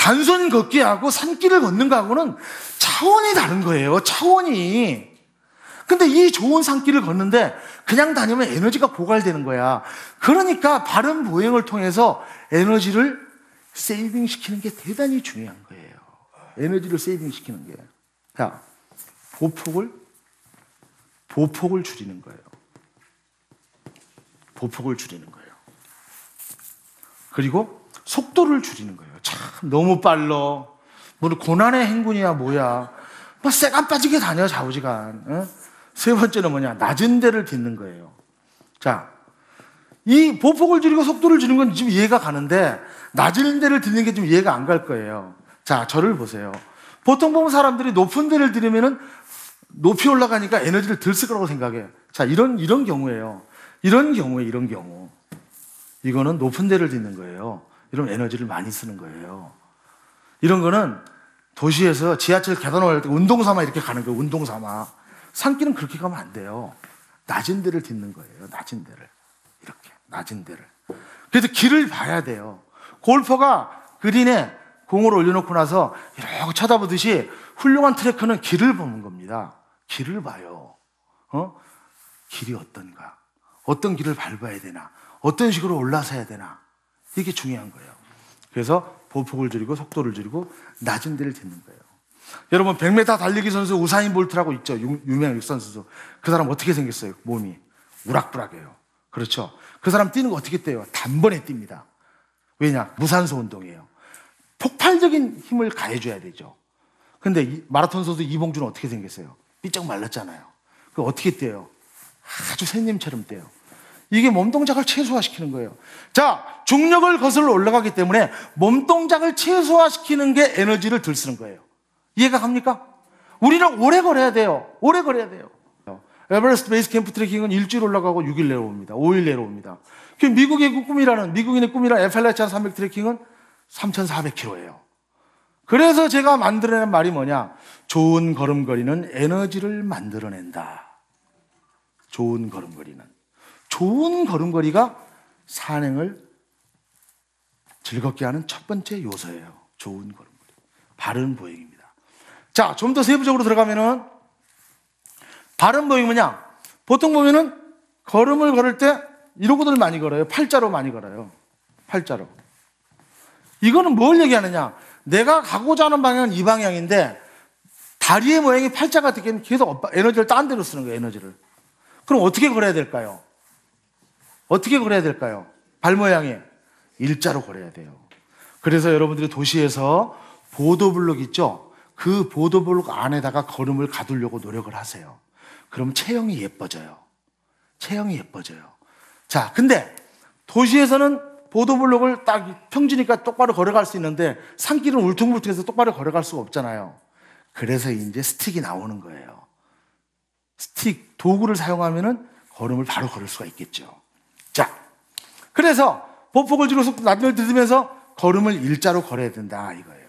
단순 걷기하고 산길을 걷는 거하고는 차원이 다른 거예요. 차원이. 근데 이 좋은 산길을 걷는데 그냥 다니면 에너지가 고갈되는 거야. 그러니까 바른 보행을 통해서 에너지를 세이빙 시키는 게 대단히 중요한 거예요. 에너지를 세이빙 시키는 게. 자, 보폭을 줄이는 거예요. 보폭을 줄이는 거예요. 그리고 속도를 줄이는 거예요. 참, 너무 빨라. 뭐 고난의 행군이야, 뭐야. 뭐 쇠가 빠지게 다녀, 좌우지간. 어? 세 번째는 뭐냐? 낮은 데를 딛는 거예요. 자, 이 보폭을 줄이고 속도를 줄이는 건 지금 이해가 가는데, 낮은 데를 딛는 게 좀 이해가 안 갈 거예요. 자, 저를 보세요. 보통 보면 사람들이 높은 데를 들으면은 높이 올라가니까 에너지를 덜 쓸 거라고 생각해. 자, 이런 경우예요. 이런 경우. 이거는 높은 데를 딛는 거예요. 이런 에너지를 많이 쓰는 거예요. 이런 거는 도시에서 지하철 계단 올라갈 때 운동 삼아 이렇게 가는 거예요. 운동 삼아. 산길은 그렇게 가면 안 돼요. 낮은 데를 딛는 거예요. 낮은 데를. 이렇게. 낮은 데를. 그래서 길을 봐야 돼요. 골퍼가 그린에 공을 올려놓고 나서 이렇게 쳐다보듯이 훌륭한 트래커는 길을 보는 겁니다. 길을 봐요. 길이 어떤가? 어떤 길을 밟아야 되나? 어떤 식으로 올라서야 되나? 이게 중요한 거예요. 그래서 보폭을 줄이고 속도를 줄이고 낮은 데를 딛는 거예요. 여러분 100m 달리기 선수 우사인 볼트라고 있죠. 유명한 선수. 그 사람 어떻게 생겼어요? 몸이 우락부락해요. 그렇죠. 그 사람 뛰는 거 어떻게 뛰어요? 단번에 뜁니다. 왜냐? 무산소 운동이에요. 폭발적인 힘을 가해줘야 되죠. 근데 마라톤 선수 이봉주는 어떻게 생겼어요? 삐쩍 말랐잖아요. 그 어떻게 뛰어요? 아주 새님처럼 뛰어요. 이게 몸 동작을 최소화시키는 거예요. 자, 중력을 거슬러 올라가기 때문에 몸 동작을 최소화시키는 게 에너지를 덜 쓰는 거예요. 이해가 갑니까? 우리는 오래 걸어야 돼요. 오래 걸어야 돼요. 에베레스트 베이스 캠프 트레킹은 일주일 올라가고 6일 내려옵니다. 5일 내려옵니다. 미국인의 꿈이라는 에펠레치안 산맥 트레킹은 3,400km예요. 그래서 제가 만들어낸 말이 뭐냐? 좋은 걸음걸이는 에너지를 만들어낸다. 좋은 걸음걸이가 산행을 즐겁게 하는 첫 번째 요소예요. 좋은 걸음걸이. 바른 보행입니다. 자, 좀 더 세부적으로 들어가면은, 바른 보행이 뭐냐? 보통 보면은 걸음을 걸을 때 이러고들 많이 걸어요. 팔자로 많이 걸어요. 팔자로. 이거는 뭘 얘기하느냐? 내가 가고자 하는 방향은 이 방향인데 다리의 모양이 팔자가 되면 계속 에너지를 딴 데로 쓰는 거예요. 에너지를. 그럼 어떻게 걸어야 될까요? 발 모양이 일자로 걸어야 돼요. 그래서 여러분들이 도시에서 보도블록 있죠? 그 보도블록 안에다가 걸음을 가두려고 노력을 하세요. 그럼 체형이 예뻐져요. 자, 근데 도시에서는 보도블록을 딱 평지니까 똑바로 걸어갈 수 있는데 산길은 울퉁불퉁해서 똑바로 걸어갈 수가 없잖아요. 그래서 이제 스틱이 나오는 거예요. 스틱, 도구를 사용하면은 걸음을 바로 걸을 수가 있겠죠. 자, 그래서 보폭을 줄여서 낮을 들으면서 걸음을 일자로 걸어야 된다 이거예요.